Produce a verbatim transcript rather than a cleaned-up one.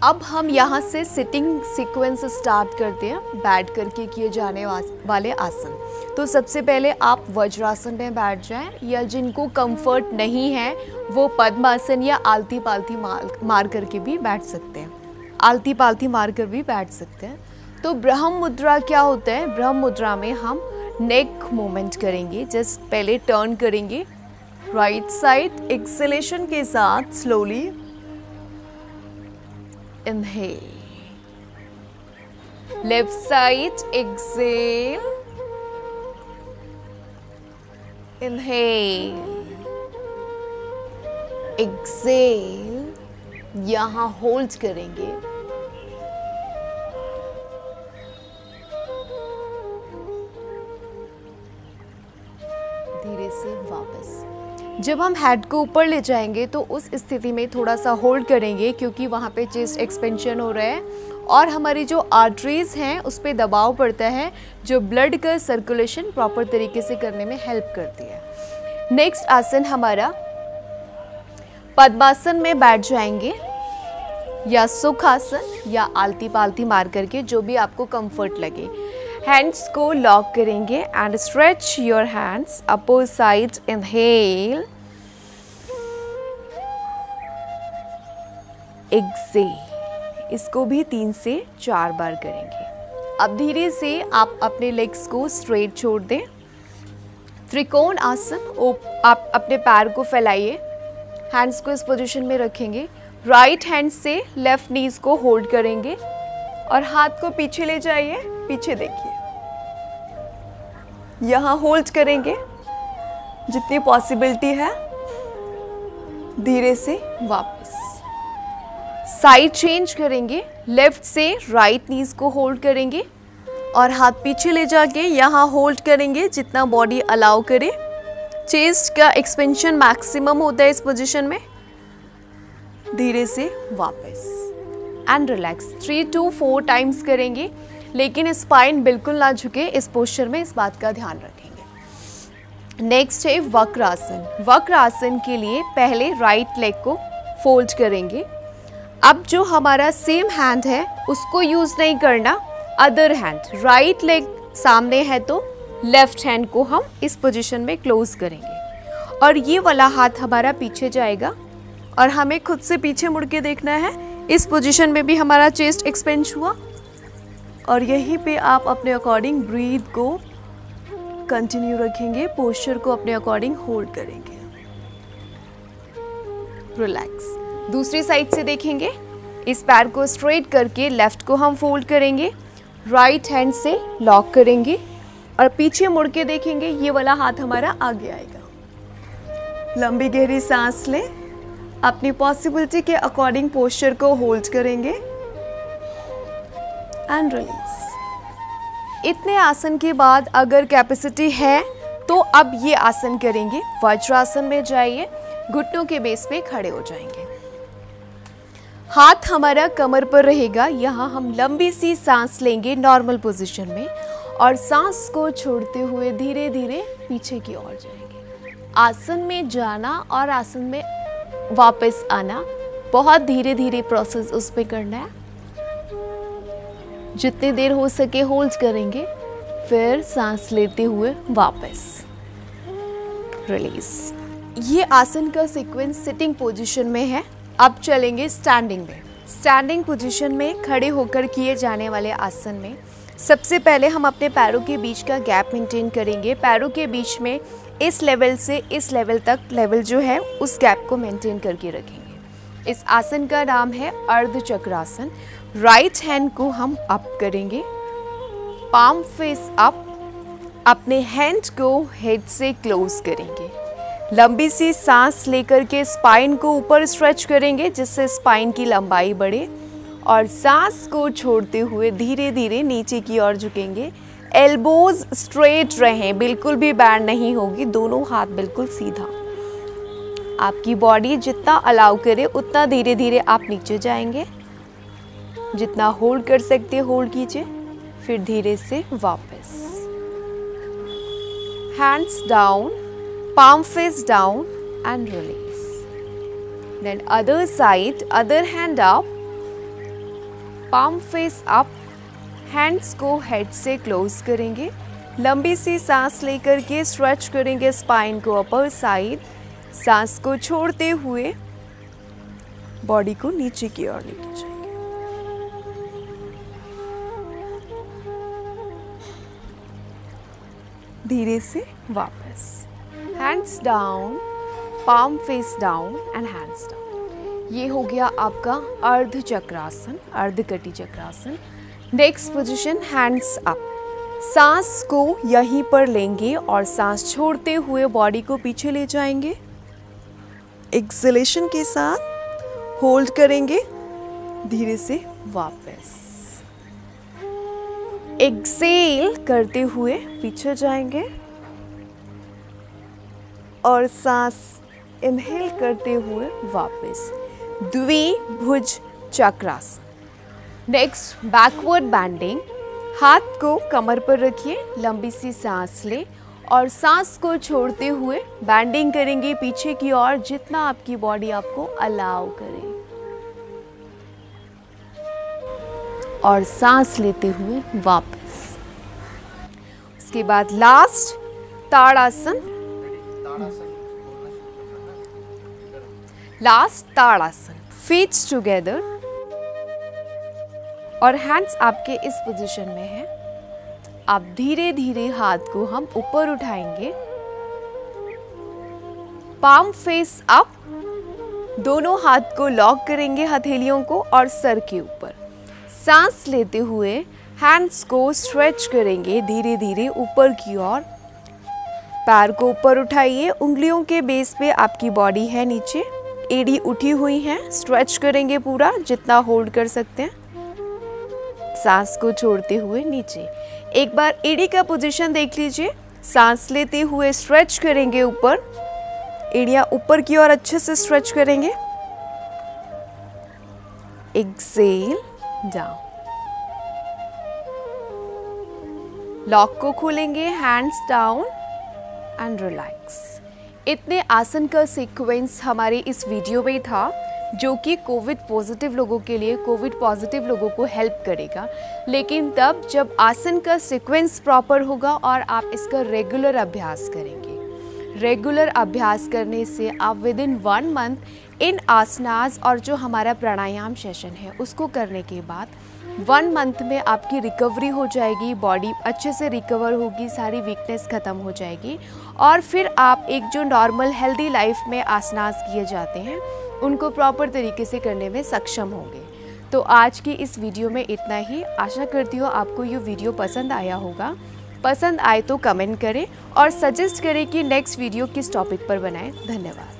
अब हम यहाँ से सिटिंग सीक्वेंस स्टार्ट करते हैं, बैठ करके किए जाने वाले आसन। तो सबसे पहले आप वज्रासन में बैठ जाएं, या जिनको कंफर्ट नहीं है वो पद्मासन या आलती पालती मार मार करके भी बैठ सकते हैं, आलती पालती मार कर भी बैठ सकते हैं। तो ब्रह्म मुद्रा क्या होता है? ब्रह्म मुद्रा में हम नेक मूवमेंट करेंगे। जस्ट पहले टर्न करेंगे राइट साइड, एक्सेलेशन के साथ slowly inhale, left side exhale, inhale, exhale, यहां होल्ड करेंगे, धीरे से वापस। जब हम हेड को ऊपर ले जाएंगे तो उस स्थिति में थोड़ा सा होल्ड करेंगे, क्योंकि वहाँ पे चेस्ट एक्सपेंशन हो रहा है और हमारी जो आर्टरीज हैं उस पर दबाव पड़ता है, जो ब्लड का सर्कुलेशन प्रॉपर तरीके से करने में हेल्प करती है। नेक्स्ट आसन हमारा पद्मासन में बैठ जाएंगे, या सुखासन या आलती पालती मार करके, जो भी आपको कंफर्ट लगे। हैंड्स को लॉक करेंगे and stretch your hands upper side, inhale, exhale. इसको भी तीन से चार बार करेंगे। अब धीरे से आप अपने लेग्स को स्ट्रेट छोड़ दें। त्रिकोण आसन, आप अपने पैर को फैलाइए, हैंड्स को इस पोजीशन में रखेंगे। राइट हैंड से लेफ्ट नीज को होल्ड करेंगे और हाथ को पीछे ले जाइए, पीछे देखिए, यहाँ होल्ड करेंगे जितनी पॉसिबिलिटी है, धीरे से वापस। साइड चेंज करेंगे, लेफ्ट से राइट नीज को होल्ड करेंगे और हाथ पीछे ले जाके यहाँ होल्ड करेंगे जितना बॉडी अलाउ करे। चेस्ट का एक्सपेंशन मैक्सिमम होता है इस पोजीशन में, धीरे से वापस and relax. Three two four times करेंगे, लेकिन स्पाइन बिल्कुल ना झुके इस पोस्चर में, इस बात का ध्यान रखेंगे। नेक्स्ट है वक्र आसन। वक्र आसन के लिए पहले राइट लेग को फोल्ड करेंगे। अब जो हमारा सेम हैंड है उसको यूज नहीं करना, अदर हैंड, राइट लेग सामने है तो लेफ्ट हैंड को हम इस पोजीशन में क्लोज करेंगे और ये वाला हाथ हमारा पीछे जाएगा और हमें खुद से पीछे मुड़ के देखना है। इस पोजीशन में भी हमारा चेस्ट एक्सपेंड हुआ और यहीं पे आप अपने अकॉर्डिंग ब्रीथ को कंटिन्यू रखेंगे, पोस्चर को अपने अकॉर्डिंग होल्ड करेंगे, रिलैक्स। दूसरी साइड से देखेंगे, इस पैर को स्ट्रेट करके लेफ्ट को हम फोल्ड करेंगे, राइट हैंड से लॉक करेंगे और पीछे मुड़ के देखेंगे, ये वाला हाथ हमारा आगे आएगा। लंबी गहरी सांस लें, अपनी पॉसिबिलिटी के अकॉर्डिंग पोस्चर को होल्ड करेंगे एंड रिलीज। इतने आसन के बाद अगर कैपेसिटी है तो अब ये आसन करेंगे। वज्रासन में जाइए, घुटनों के बेस पे खड़े हो जाएंगे, हाथ हमारा कमर पर रहेगा। यहाँ हम लंबी सी सांस लेंगे नॉर्मल पोजीशन में और सांस को छोड़ते हुए धीरे धीरे पीछे की ओर जाएंगे। आसन में जाना और आसन में वापस आना बहुत धीरे धीरे प्रोसेस उस पे करना है। जितनी देर हो सके होल्ड करेंगे, फिर सांस लेते हुए वापस रिलीज। ये आसन का सीक्वेंस सिटिंग पोजीशन में है। अब चलेंगे स्टैंडिंग में। स्टैंडिंग पोजीशन में खड़े होकर किए जाने वाले आसन में सबसे पहले हम अपने पैरों के बीच का गैप मेंटेन करेंगे। पैरों के बीच में इस लेवल से इस लेवल तक लेवल जो है उस गैप को मेंटेन करके रखेंगे। इस आसन का नाम है अर्ध चक्रासन। राइट हैंड को हम अप करेंगे, पाम फेस अप, अपने हैंड को हेड से क्लोज करेंगे। लंबी सी सांस लेकर के स्पाइन को ऊपर स्ट्रेच करेंगे जिससे स्पाइन की लंबाई बढ़े और सांस को छोड़ते हुए धीरे धीरे नीचे की ओर झुकेंगे। एल्बोज स्ट्रेट रहें, बिल्कुल भी बैंड नहीं होगी, दोनों हाथ बिल्कुल सीधा। आपकी बॉडी जितना अलाउ करे उतना धीरे धीरे आप नीचे जाएंगे। जितना होल्ड कर सकते होल्ड कीजिए, फिर धीरे से वापस। Hands down, palm face down and release. Then other side, other hand up, palm face up, hands को हेड से क्लोज करेंगे। लंबी सी सांस लेकर के स्ट्रेच करेंगे स्पाइन को अपर साइड। सांस को छोड़ते हुए बॉडी को नीचे की ओर लेके जाएंगे। धीरे से वापस, hands down, palm face down and hands down. ये हो गया आपका अर्ध चक्रासन, अर्ध कटी चक्रासन। Next position hands up. सांस को यहीं पर लेंगे और सांस छोड़ते हुए बॉडी को पीछे ले जाएंगे। एक्सलेशन के साथ होल्ड करेंगे, धीरे से वापस। एक्सेल करते हुए पीछे जाएंगे और सांस इनहेल करते हुए वापस। द्विभुज चक्रासन। Next backward bending. हाथ को कमर पर रखिए, लंबी सी सांस ले और सांस को छोड़ते हुए बैंडिंग करेंगे पीछे की ओर, जितना आपकी बॉडी आपको अलाउ करे। और सांस लेते हुए वापस। उसके बाद लास्ट ताड़ासन। लास्ट ताड़ासन। फीट्स टुगेदर और हैंड्स आपके इस पोजीशन में है। आप धीरे धीरे हाथ को हम ऊपर उठाएंगे। पाम फेस अप, दोनों हाथ को लॉक करेंगे हथेलियों को और सर के ऊपर। सांस लेते हुए हैंड्स को स्ट्रेच करेंगे धीरे धीरे ऊपर की ओर। पैर को ऊपर उठाइए, उंगलियों के बेस पे आपकी बॉडी है नीचे, एड़ी उठी हुई है। स्ट्रेच करेंगे पूरा, जितना होल्ड कर सकते हैं। सांस को छोड़ते हुए नीचे। एक बार एड़ी का पोजीशन देख लीजिए। सांस लेते हुए स्ट्रेच करेंगे ऊपर, एड़ियां ऊपर की ओर अच्छे से स्ट्रेच करेंगे। Exhale down. लॉक को खोलेंगे, हैंड्स डाउन एंड रिलैक्स। इतने आसन का सीक्वेंस हमारे इस वीडियो में था, जो कि कोविड पॉजिटिव लोगों के लिए, कोविड पॉजिटिव लोगों को हेल्प करेगा। लेकिन तब जब आसन का सीक्वेंस प्रॉपर होगा और आप इसका रेगुलर अभ्यास करेंगे। रेगुलर अभ्यास करने से आप within one month in asanas और जो हमारा प्राणायाम सेशन है उसको करने के बाद वन मंथ में आपकी रिकवरी हो जाएगी, बॉडी अच्छे से रिकवर होगी, सारी वीकनेस ख़त्म हो जाएगी और फिर आप एक जो नॉर्मल हेल्दी लाइफ में आसनास किए जाते हैं उनको प्रॉपर तरीके से करने में सक्षम होंगे। तो आज की इस वीडियो में इतना ही। आशा करती हूँ आपको ये वीडियो पसंद आया होगा। पसंद आए तो कमेंट करें और सजेस्ट करें कि नेक्स्ट वीडियो किस टॉपिक पर बनाएं। धन्यवाद।